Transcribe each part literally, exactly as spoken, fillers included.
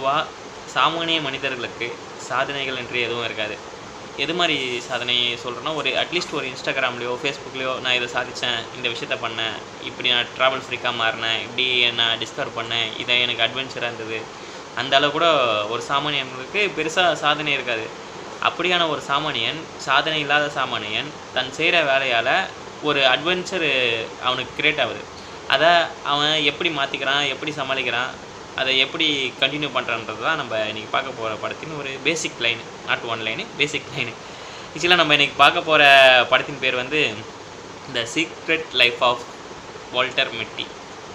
பொதுவா சாமானிய மனிதர்களுக்கு சாதனைகள் என்று எதுவும் இருக்காது. எது மாரி சாதனை சொல்றேன்னா, ஒரு அட்லீஸ்ட் ஒரு Instagramலயோ, Facebookலயோ நான் இத சாதிச்சேன், இந்த விஷயத்த பண்ணேன், இப்படி நான் ட்ராவல் ஃப்ரீக்கா மாறுனேன், இப்படி நான் டிஸ்கவர் பண்ணேன், இது எனக்கு அட்வென்ச்சரா இருந்தது. அந்த அளவு கூட ஒரு சாமானியனுக்கு பெருசா சாதனை இருக்காது. அப்படியான ஒரு சாமானியன், சாதனை இல்லாத சாமானியன், தன் செய்ற வேலையால ஒரு அட்வென்ச்சர் அவனுக்கு கிரியேட் ஆகுது. அத அவன் எப்படி மாத்திக்கிறான், எப்படி சமாளிக்கிறான், அதை எப்படி கன்டினியூ பண்ணுறான்றது தான் நம்ம இன்றைக்கி பார்க்க போகிற படத்தின் ஒரு basic line. Not one line, basic line. ஆக்சுவலாக நம்ம இன்றைக்கி பார்க்க போகிற படத்தின் பேர் வந்து the secret life of Walter Mitty.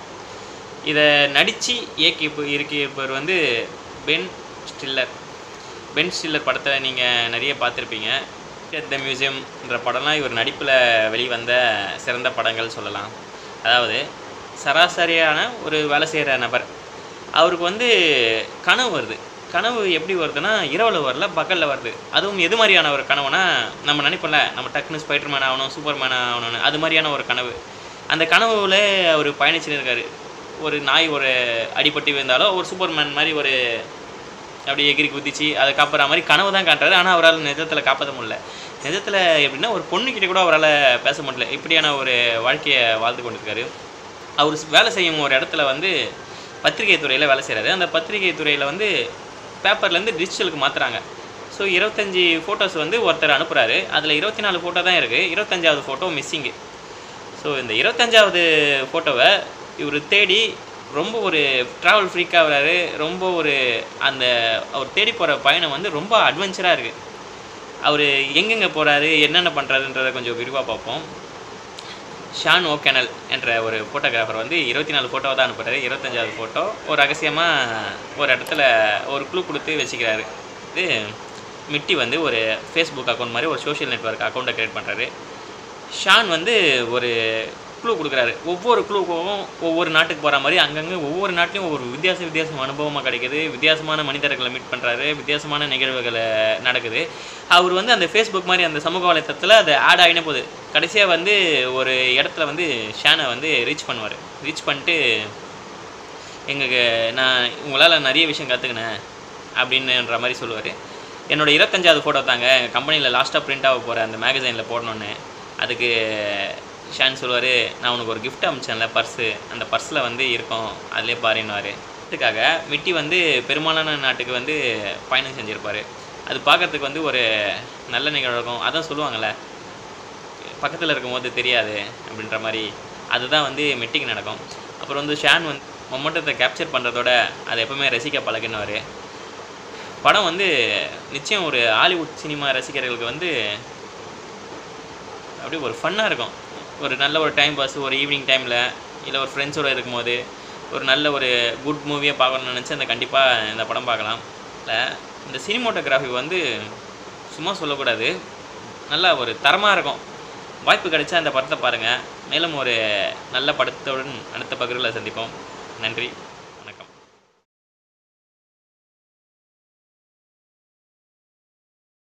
இதை நடித்து இயக்கி இருக்கியவர் வந்து பென் ஸ்டில்லர். பென் ஸ்டில்லர் படத்தை நீங்கள் நிறைய பார்த்துருப்பீங்க. அட் த மியூசியம்ன்ற படம்லாம் இவர் நடிப்பில் வெளிவந்த சிறந்த படங்கள் சொல்லலாம். அதாவது சராசரியான ஒரு வேலை செய்கிற நபர், அவருக்கு வந்து கனவு வருது. கனவு எப்படி வருதுன்னா, இரவில் வரல, பகலில் வருது. அதுவும் எது மாதிரியான ஒரு கனவுனா, நம்ம நினைப்போம்ல, நம்ம டக்குன்னு ஸ்பைடர்மேன் ஆகணும், சூப்பர்மேன் ஆகணும்னு, அது மாதிரியான ஒரு கனவு. அந்த கனவுல அவர் பயணிச்சுன்னு இருக்காரு. ஒரு நாய் ஒரு அடிபட்டு விழுந்தாலும் ஒரு சூப்பர்மேன் மாதிரி ஒரு அப்படி எகிரி குதிச்சு அதை காப்பாற மாதிரி கனவு தான் காட்டுறாரு. ஆனால் அவரால் நிஜத்தில் காப்பாற்ற முடியல. நிஜத்தில் எப்படின்னா, ஒரு பொண்ணுக்கிட்ட கூட அவரால் பேச முடியல. இப்படியான ஒரு வாழ்க்கையை வாழ்ந்து கொண்டிருக்காரு. அவர் வேலை செய்யும் ஒரு இடத்துல வந்து பத்திரிகை துறையில் வேலை செய்கிறாரு. அந்த பத்திரிகை துறையில் வந்து பேப்பர்லேருந்து டிஜிட்டலுக்கு மாற்றுறாங்க. ஸோ இருபத்தஞ்சி ஃபோட்டோஸ் வந்து ஒருத்தர் அனுப்புகிறாரு. அதில் இருபத்தி நாலு ஃபோட்டோ தான் இருக்குது. இருபத்தஞ்சாவது ஃபோட்டோ மிஸ்ஸிங்கு. ஸோ இந்த இருபத்தஞ்சாவது ஃபோட்டோவை இவர் தேடி ரொம்ப ஒரு ட்ராவல் ஃப்ரீக்காக வராரு. ரொம்ப ஒரு அந்த அவர் தேடி போகிற பயணம் வந்து ரொம்ப அட்வென்ச்சராக இருக்குது. அவர் எங்கெங்கே போகிறாரு, என்னென்ன பண்ணுறாருன்றதை கொஞ்சம் விரிவாக பார்ப்போம். ஷான் ஓகேனல் என்ற ஒரு ஃபோட்டோகிராஃபர் வந்து இருபத்தி நாலு ஃபோட்டோவை தான் அனுப்புகிறாரு. இருபத்தஞ்சாவது ஃபோட்டோ ஒரு ரகசியமாக ஒரு இடத்துல ஒரு க்ளூ கொடுத்து வச்சுக்கிறாரு. இது மிட்டி வந்து ஒரு ஃபேஸ்புக் அக்கௌண்ட் மாதிரி ஒரு சோஷியல் நெட்வொர்க் அக்கௌண்ட்டை க்ரியேட் பண்ணுறாரு. ஷான் வந்து ஒரு க்ளூ கொடுக்குறாரு. ஒவ்வொரு க்ளூக்கும் ஒவ்வொரு நாட்டுக்கு போகிற மாதிரி அங்கங்கே ஒவ்வொரு நாட்டிலையும் ஒவ்வொரு வித்தியாச வித்தியாசமான அனுபவமாக கிடைக்குது. வித்தியாசமான மனிதர்களை மீட் பண்ணுறாரு. வித்தியாசமான நிகழ்வுகளை நடக்குது. அவர் வந்து அந்த ஃபேஸ்புக் மாதிரி அந்த சமூக வலைத்தளத்தில் அது ஆட் ஆகினே போகுது. கடைசியாக வந்து ஒரு இடத்துல வந்து ஷானை வந்து ரீச் பண்ணுவார். ரீச் பண்ணிட்டு, எங்களுக்கு நான் உங்களால் நிறைய விஷயம் கற்றுக்கினேன் அப்படின்னுன்ற மாதிரி சொல்லுவார். என்னோடய இருபத்தஞ்சாவது ஃபோட்டோ தாங்க கம்பெனியில் லாஸ்ட்டாக பிரிண்ட் ஆக போகிற அந்த மேகசைனில் போடணுன்னு. அதுக்கு ஷான் சொல்லுவார், நான் உனக்கு ஒரு கிஃப்ட் அனுப்பிச்சேன்ல பர்ஸு, அந்த பர்ஸில் வந்து இருக்கும், அதிலே பாருன்னுவார். அதுக்காக மிட்டி வந்து பெரும்பாலான நாட்டுக்கு வந்து பயணம் செஞ்சுருப்பார். அது பார்க்குறதுக்கு வந்து ஒரு நல்ல நிகழ்வு இருக்கும். அதான் சொல்லுவாங்கள்ல, பக்கத்தில் இருக்கும்போது தெரியாது அப்படின்ற மாதிரி. அதுதான் வந்து மிட்டிக்கு நடக்கும். அப்புறம் வந்து ஷான் வந்து மொமெண்டத்தை கேப்சர் பண்ணுறதோட அதை எப்போவுமே ரசிக்க பழகினவார். படம் வந்து நிச்சயம் ஒரு ஹாலிவுட் சினிமா ரசிகர்களுக்கு வந்து அப்படியே ஒரு ஃபன்னாக இருக்கும். ஒரு நல்ல ஒரு டைம் பாஸ், ஒரு ஈவினிங் டைமில் இல்லை ஒரு ஃப்ரெண்ட்ஸோடு இருக்கும்போது ஒரு நல்ல ஒரு குட் மூவியாக பார்க்கணும்னு நினச்சி அந்த கண்டிப்பாக இந்த படம் பார்க்கலாம். இல்லை, இந்த சினிமோட்டோகிராஃபி வந்து சும்மா சொல்லக்கூடாது, நல்லா ஒரு தரமாக இருக்கும். வாய்ப்பு கிடைச்சா இந்த படத்தை பாருங்கள். மேலும் ஒரு நல்ல படத்துடன் அடுத்த பகிர்வில் சந்திப்போம். நன்றி.